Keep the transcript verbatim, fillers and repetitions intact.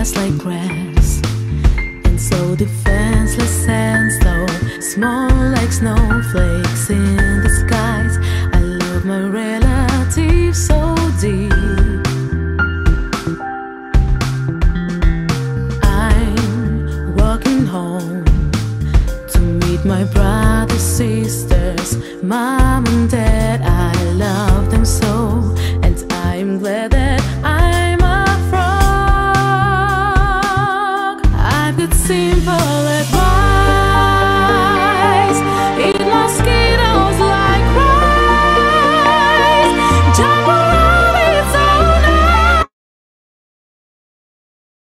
just like grass, and so defenseless and slow, small like snowflakes in the skies. I love my relatives so deep. I'm walking home to meet my brothers, sisters, mom and dad.